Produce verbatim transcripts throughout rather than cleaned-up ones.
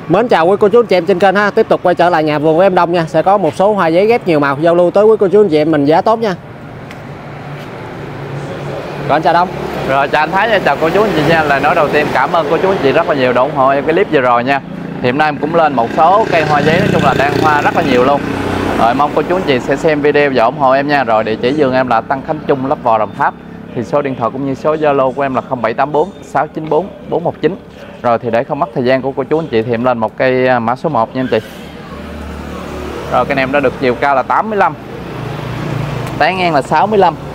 Mến chào quý cô chú anh chị em trên kênh ha. Tiếp tục quay trở lại nhà vườn với em Đông nha. Sẽ có một số hoa giấy ghép nhiều màu giao lưu tới quý cô chú anh chị em mình giá tốt nha. Rồi anh chào Đông. Rồi chào anh Thái nha, chào cô chú anh chị nha. Lời nói đầu tiên cảm ơn cô chú anh chị rất là nhiều đã ủng hộ em cái clip vừa rồi nha. Thì hôm nay em cũng lên một số cây hoa giấy, nói chung là đang hoa rất là nhiều luôn. Rồi mong cô chú anh chị sẽ xem video và ủng hộ em nha. Rồi địa chỉ vườn em là Tân Khánh Trung, Lấp Vò, Đồng Tháp. Thì số điện thoại cũng như số Zalo của em là không bảy tám bốn sáu chín bốn bốn một chín. Rồi thì để không mất thời gian của cô chú anh chị thì em lên một cây mã số một nha anh chị. Rồi cây này em đã được chiều cao là tám mươi lăm, tán ngang là sáu mươi lăm,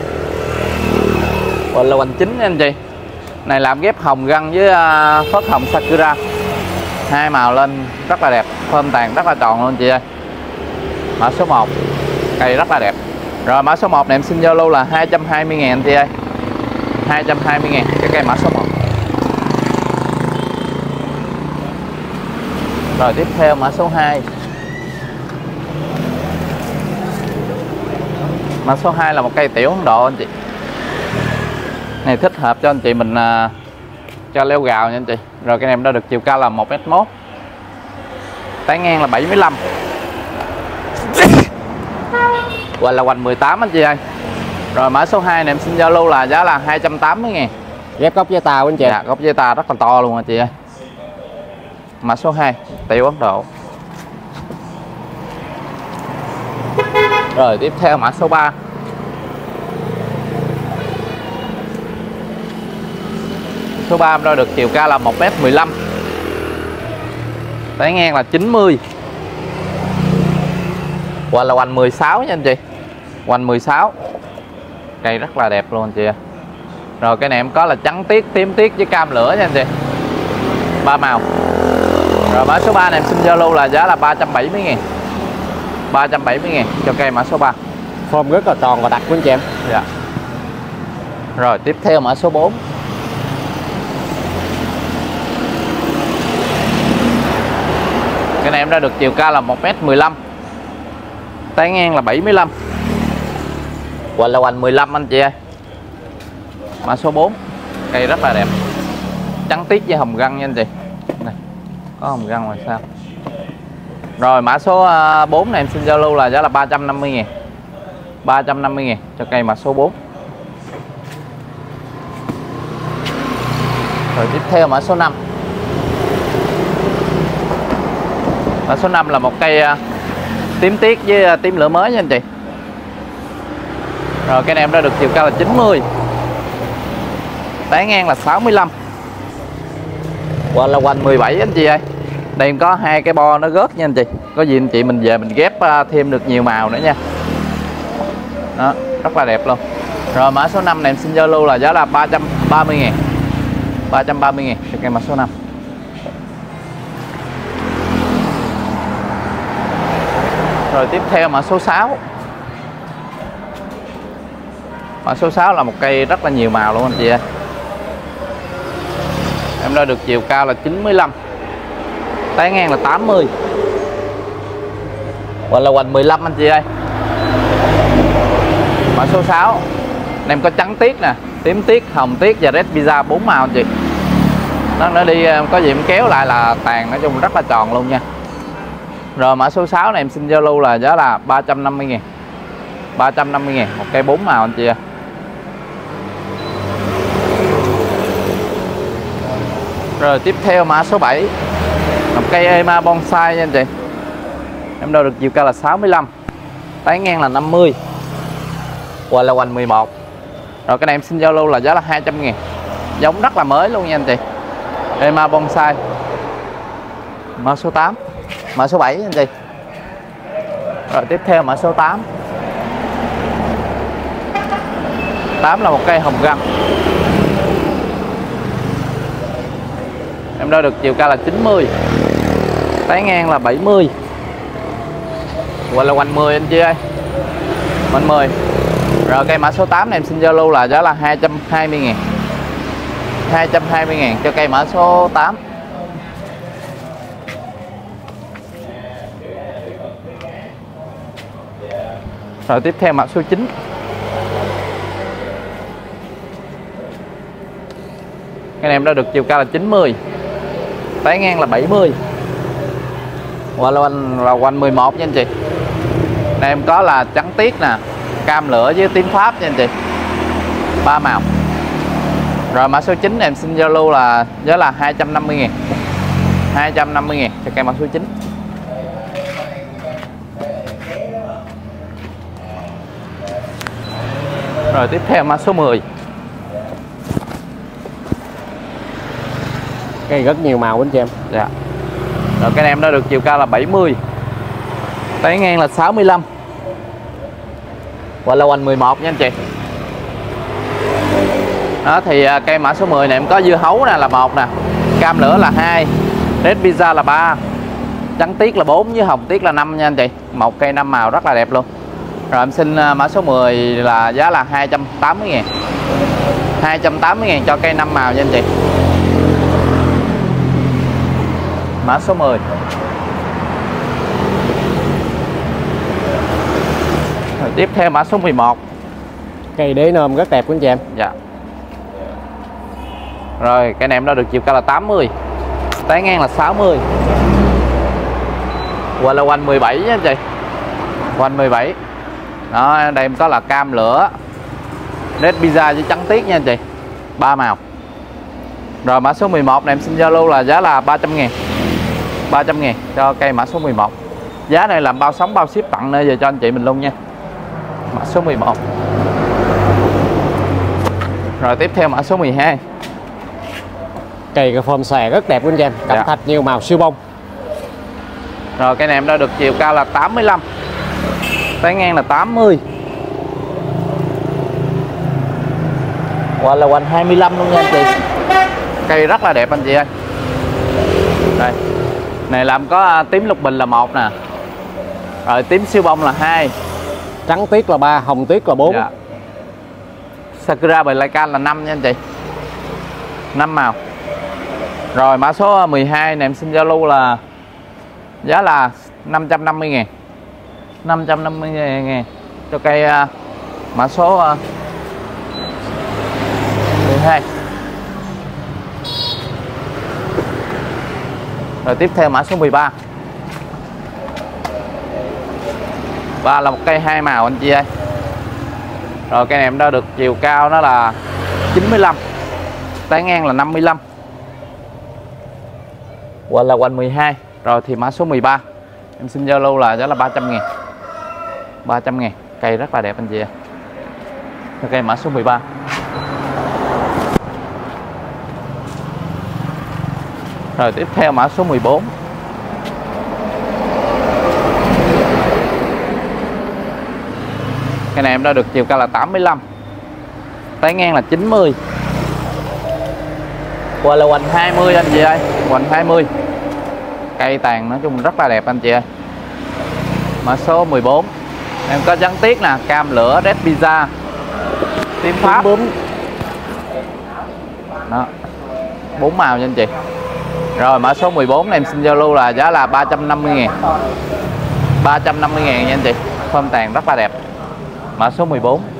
và là hoành chính nha anh chị. Này làm ghép hồng găng với uh, phớt hồng Sakura, hai màu lên rất là đẹp, phơm tàn rất là tròn luôn chị ơi. Mã số một, cây rất là đẹp. Rồi mã số một này em xin Zalo là hai trăm hai mươi ngàn anh chị ơi, hai trăm hai mươi ngàn cái cây mã số một. Rồi tiếp theo mã số hai. Mã số hai là một cây tiểu Ấn Độ anh chị. Này thích hợp cho anh chị mình uh, cho leo gào nha anh chị. Rồi cái này em đã được chiều cao là một mét một, tán ngang là bảy mươi lăm, hoặc là hoành mười tám anh chị ơi. Rồi mã số hai này em xin Zalo là giá là hai trăm tám mươi ngàn. Ghép gốc với tàu anh chị. Dạ, gốc với ta rất là to luôn anh chị ơi. Mã số hai tiểu Ấn Độ. Rồi tiếp theo mã số ba. Số ba em đo được chiều cao là một mét mười lăm, tán ngang là chín mươi, hoặc là hoành mười sáu nha anh chị. Hoành mười sáu. Cây rất là đẹp luôn anh chị. Rồi cái này em có là trắng tiết, tím tiết với cam lửa nha anh chị. Ba màu. Rồi mã số ba này em xin Zalo là giá là ba trăm bảy mươi ngàn. ba trăm bảy mươi ngàn cho cây mã số ba. Form rất là tròn và đặc của anh chị em. Dạ. Rồi tiếp theo mã số bốn. Cái này em đã được chiều cao là một mét mười lăm, tán ngang là bảy mươi lăm, hoặc là hoành mười lăm anh chị ơi. Mã số bốn. Cây rất là đẹp, trắng tiết với hồng găng nha anh chị. Này, có hồng găng ngoài sao. Rồi mã số bốn này em xin Zalo là giá là ba trăm năm mươi ngàn. ba trăm năm mươi ngàn cho cây mã số bốn. Rồi tiếp theo mã số năm. Mã số năm là một cây tím tiết với tím lửa mới nha anh chị. Rồi cây này em đã được chiều cao là chín mươi, tán ngang là sáu mươi lăm, hoặc là hoành mười bảy anh chị ơi. Đây em có hai cái bo nó rớt nha anh chị. Có gì anh chị mình về mình ghép thêm được nhiều màu nữa nha. Đó, rất là đẹp luôn. Rồi mã số năm này em xin Zalo là giá là ba trăm ba mươi ngàn. ba trăm ba mươi ngàn cho cây mã số năm. Rồi tiếp theo mã số sáu. Mã số sáu là một cây rất là nhiều màu luôn anh chị ơi. Em đã được chiều cao là chín mươi lăm, tán ngang là tám mươi, hoặc là hoành mười lăm anh chị ơi. Mã số sáu em có trắng tiết nè, tím tiết, hồng tiết và red pizza, bốn màu anh chị. Nó nó đi có gì em kéo lại là tàn, nói chung rất là tròn luôn nha. Rồi mã số sáu này em xin Zalo là giá là ba trăm năm mươi ngàn. ba trăm năm mươi ngàn một cây bốn màu anh chị ơi. Rồi tiếp theo mã số bảy. Một cây Ema bonsai nha anh chị. Em đo được chiều cao là sáu mươi lăm, tán ngang là năm mươi, hoặc là hoành mười một. Rồi cái này em xin Zalo là giá là hai trăm ngàn. Giống rất là mới luôn nha anh chị. Ema bonsai. Mã số tám. Mã số bảy anh chị. Rồi tiếp theo mã số tám. tám là một cây hồng găng. Em đo được chiều cao là chín mươi, tán ngang là bảy mươi, hoặc là hoành mười anh chị ơi. Hoành mười. Rồi cây mã số tám này em xin Zalo là giá là hai trăm hai mươi ngàn. hai trăm hai mươi ngàn cho cây mã số tám. Rồi tiếp theo mã số chín. Cái này em đã được chiều cao là chín mươi, tán ngang là bảy mươi, Qua là quanh là quanh mười một nha anh chị. Đây em có là trắng tiết nè, cam lửa với tím pháp nha anh chị. Ba màu. Rồi mã số chín em xin giao lưu là giá là hai trăm năm mươi ngàn. hai trăm năm mươi ngàn cho cây mã số chín. Rồi tiếp theo mã số mười. Cây rất nhiều màu anh chị em. Dạ. Rồi cái em đó được chiều cao là bảy mươi. Tán ngang là sáu mươi lăm. Và là quanh mười một nha anh chị. Đó thì cây mã số mười này em có dưa hấu nè là một nè, cam lửa là hai, red pizza là ba, trắng tiết là bốn với hồng tiết là năm nha anh chị. Một cây năm màu rất là đẹp luôn. Rồi em xin mã số mười là giá là hai trăm tám mươi ngàn. hai trăm tám mươi ngàn cho cây năm màu nha anh chị. Mã số mười. Rồi tiếp theo mã số mười một. Cây đế nôm rất đẹp của anh chị em. Dạ. Rồi cái này em đã được chiều cao là tám mươi, tán ngang là sáu mươi. Qua là quanh mười bảy nha anh chị. Quanh mười bảy. Đó, đây em có là cam lửa, red pizza với trắng tiết nha anh chị. Ba màu. Rồi mã số mười một này em xin giao lưu là giá là ba trăm ngàn. ba trăm ngàn cho cây mã số mười một. Giá này làm bao sóng bao ship tặng nơi về cho anh chị mình luôn nha. Mã số mười một. Rồi tiếp theo mã số mười hai. Cây cái form xòe rất đẹp của anh chị em. Cẩm Dạ. thạch nhiều màu siêu bông. Rồi cái này em đã được chiều cao là tám mươi lăm, tán ngang là tám mươi. Qua là quanh hai mươi lăm luôn nha anh chị. Cây rất là đẹp anh chị ơi. Đây. Này làm có tím lục bình là một nè. Rồi tím siêu bông là hai, Trắng tiết là ba, hồng tiết là bốn. dạ. Sakura Black là năm nha anh chị. năm màu. Rồi mã số mười hai này em xin giao lưu là giá là năm trăm năm mươi ngàn. năm trăm năm mươi ngàn cho cây uh, mã số uh, mười hai. Rồi tiếp theo mã số mười ba. Ba là một cây hai màu anh chị ơi. Rồi cây này em đã được chiều cao nó là chín mươi lăm, tán ngang là năm mươi lăm. Quanh là quanh mười hai. Rồi thì mã số mười ba em xin giao lưu là giá là ba trăm ngàn. ba trăm ngàn. Cây rất là đẹp anh chị ơi. Cây mã số mười ba. Rồi tiếp theo mã số mười bốn. Cái này em đã được chiều cao là tám mươi lăm, tán ngang là chín mươi. Qua là quanh hai mươi anh chị ơi. Quanh hai mươi. Cây tàn nói chung rất là đẹp anh chị ơi. Mã số mười bốn. Em có trắng tiết nè, cam lửa, red pizza, tím pháp. Bốn. Đó. bốn màu nha anh chị. Rồi mã số mười bốn này em xin giao lưu là giá là ba trăm năm mươi ngàn. ba trăm năm mươi ngàn nha anh chị. Form tàn rất là đẹp. Mã số mười bốn.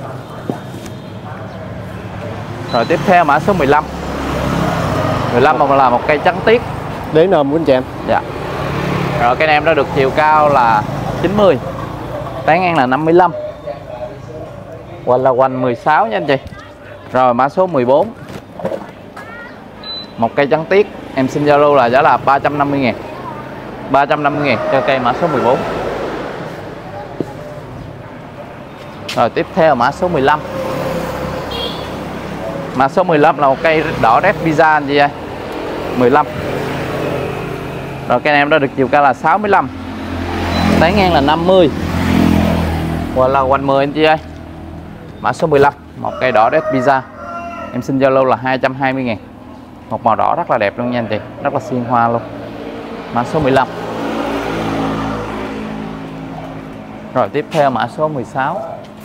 Rồi tiếp theo mã số mười lăm. mười lăm là một cây trắng tiết. Đế nôm của anh chị em. Dạ. Rồi cái này em đã được chiều cao là chín mươi, tán ngang là năm mươi lăm. Quanh là quanh mười sáu nha anh chị. Rồi mã số mười bốn. Một cây trắng tiết. Em xin giao lưu là giá là ba trăm năm mươi ngàn. ba trăm năm mươi ngàn cho cây mã số mười bốn. Rồi tiếp theo mã số mười lăm. Mã số mười lăm là một cây đỏ red pizza anh chị ơi. mười lăm. Rồi cây này em đã được chiều cao là sáu mươi lăm, tán ngang là năm mươi. Hoặc là quanh mười anh chị ơi. Mã số mười lăm. Một cây đỏ red pizza. Em xin giao lưu là hai trăm hai mươi ngàn. Một màu đỏ rất là đẹp luôn nha anh chị. Rất là xuyên hoa luôn. Mã số mười lăm. Rồi tiếp theo mã số mười sáu.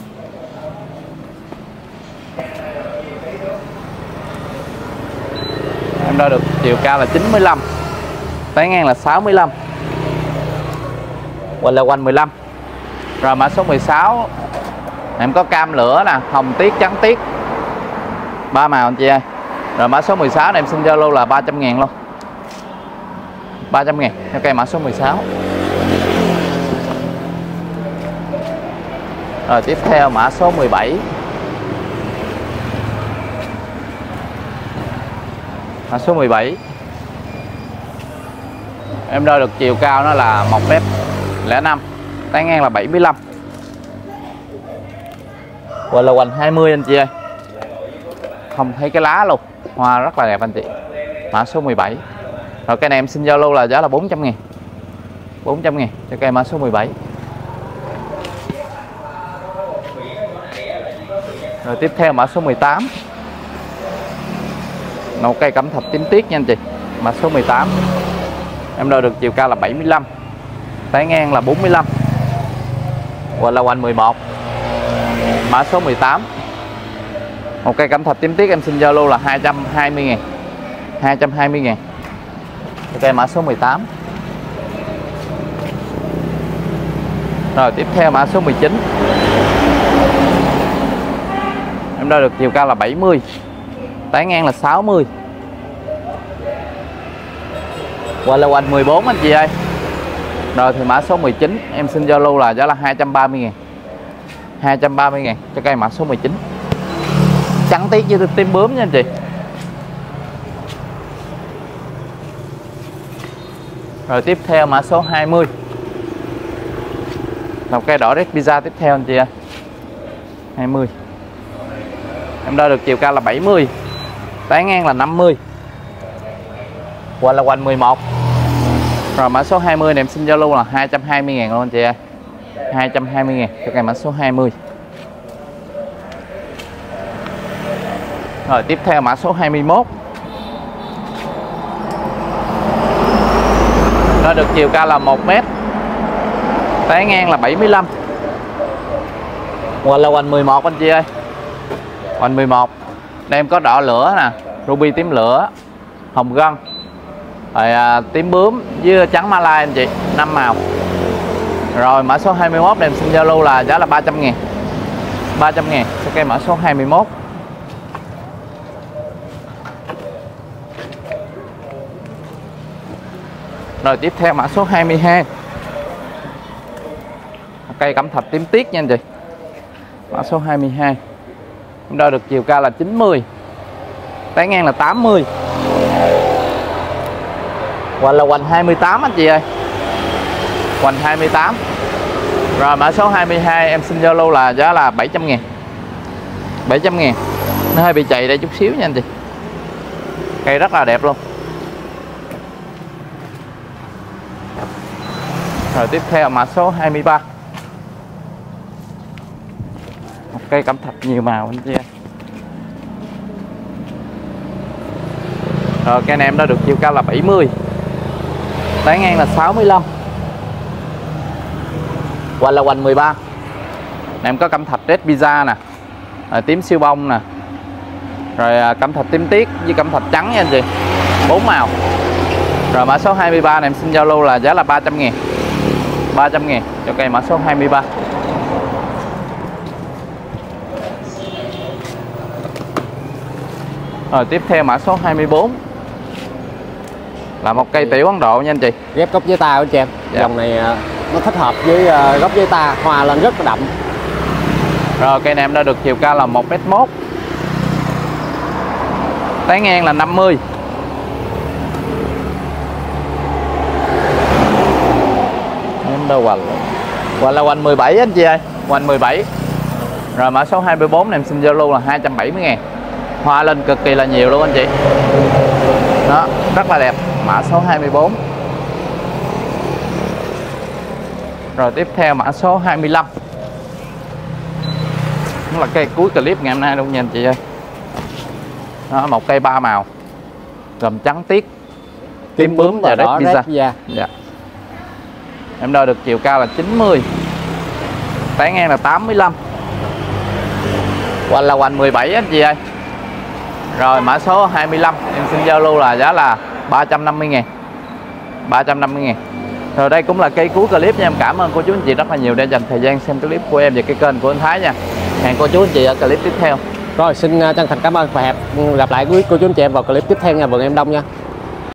Em đã được chiều cao là chín mươi lăm, tán ngang là sáu mươi lăm. Quanh là quanh mười lăm. Rồi mã số mười sáu. Em có cam lửa nè, hồng tiết, trắng tiết. Ba màu anh chị ơi. Rồi mã số mười sáu này em xin giao lưu là ba trăm ngàn luôn. ba trăm ngàn cho cây mã số mười sáu. Rồi tiếp theo mã số mười bảy. Mã số mười bảy. Em đo được chiều cao nó là một mét lẻ năm, tán ngang là bảy mươi lăm. Và là hoành hai mươi anh chị ơi. Không thấy cái lá luôn. Hoa rất là đẹp anh chị. Mã số mười bảy. Rồi cây này em xin giao lưu là giá là bốn trăm ngàn. bốn trăm ngàn cho cây mã số mười bảy. Rồi tiếp theo mã số mười tám. Một cây cẩm thạch tím tiết nha anh chị. Mã số mười tám. Em đo được chiều cao là bảy mươi lăm, tán ngang là bốn mươi lăm. Và là hoành mười một. Mã số mười tám. Một cây cẩm thạch tím tiết em xin giao lưu là hai trăm hai mươi ngàn. hai trăm hai mươi ngàn. Cây mã số mười tám. Rồi tiếp theo mã số mười chín. Em đo được chiều cao là bảy mươi, tán ngang là sáu mươi. Và là hoành mười bốn anh chị ơi. Rồi thì mã số mười chín em xin giao lưu là giá là hai trăm ba mươi ngàn. hai trăm ba mươi ngàn cho cây mã số mười chín. Trắng tiết với tím bướm nha anh chị. Rồi tiếp theo mã số hai mươi. Một cây đỏ Red Pizza tiếp theo anh chị ơi. hai mươi. Em đo được chiều cao là bảy mươi, tán ngang là năm mươi. Và là hoành mười một. Rồi mã số hai mươi này em xin giao lưu là hai trăm hai mươi ngàn luôn anh chị ơi. hai trăm hai mươi ngàn cho cây mã số hai mươi. Rồi tiếp theo mã số hai mươi mốt. Nó được chiều cao là một mét, tán ngang là bảy mươi lăm. Và là hoành mười một anh chị ơi. Hoành mười một. Đây em có đỏ lửa nè, ruby tím lửa, hồng gân, rồi à, tím bướm với trắng Malai anh chị, năm màu. Rồi mã số hai mươi mốt này em xin giao lưu là giá là ba trăm ngàn. ba trăm ngàn cho cây mã số hai mươi mốt. Rồi tiếp theo mã số hai mươi hai. Cây cẩm thạch tím tiết nha anh chị. Mã số hai mươi hai. Em đo được chiều cao là chín mươi, tán ngang là tám mươi. Hoặc là hoành hai mươi tám anh chị ơi. Hoành hai mươi tám. Rồi mã số hai mươi hai em xin giao lưu là giá là bảy trăm ngàn. bảy trăm ngàn. Nó hơi bị chạy đây chút xíu nha anh chị. Cây rất là đẹp luôn. Rồi tiếp theo mã số hai mươi ba. Một cây cẩm thạch nhiều màu anh chị ơi. Rồi cây này em đã được chiều cao là bảy mươi, tán ngang là sáu mươi lăm. Và là hoành mười ba. Này em có cẩm thạch Red Pizza nè, rồi tím siêu bông nè, rồi cẩm thạch tím tiết với cẩm thạch trắng nha anh chị, bốn màu. Rồi mã số hai mươi ba này em xin giao lưu là giá là ba trăm ngàn. ba trăm ngàn cho cây mã số hai mươi ba. Rồi tiếp theo mã số hai mươi bốn là một cây tiểu Ấn Độ nha anh chị. Ghép gốc với ta của chị em. Dạ. Dòng này nó thích hợp với gốc với ta, hoa lên rất là đậm. Rồi cây này em đã được chiều cao là một mét một, tán ngang là năm mươi. Em đâu hoành hoành là hoành mười bảy anh chị ơi. Hoành mười bảy. Rồi mã số hai mươi bốn này em xin giao lưu là hai trăm bảy mươi ngàn. Hoa lên cực kỳ là nhiều luôn anh chị. Đó, rất là đẹp. Mã số hai mươi bốn. Rồi tiếp theo mã số hai mươi lăm. Đó là cây cuối clip ngày hôm nay luôn nha anh chị ơi. Đó, một cây ba màu, gồm trắng tiết, tím bướm và Red Pizza. Dạ. Em đo được chiều cao là chín mươi, tán ngang là tám mươi lăm. Hoành là hoành mười bảy anh chị ơi. Rồi mã số hai mươi lăm em xin giao lưu là giá là ba trăm năm mươi ngàn. ba trăm năm mươi ngàn. Rồi đây cũng là cây cuối clip nha. Em cảm ơn cô chú anh chị rất là nhiều đã dành thời gian xem clip của em và cái kênh của anh Thái nha. Hẹn cô chú anh chị ở clip tiếp theo. Rồi xin chân thành cảm ơn và hẹn gặp lại quý cô chú anh chị em vào clip tiếp theo nha Vườn Em Đông nha.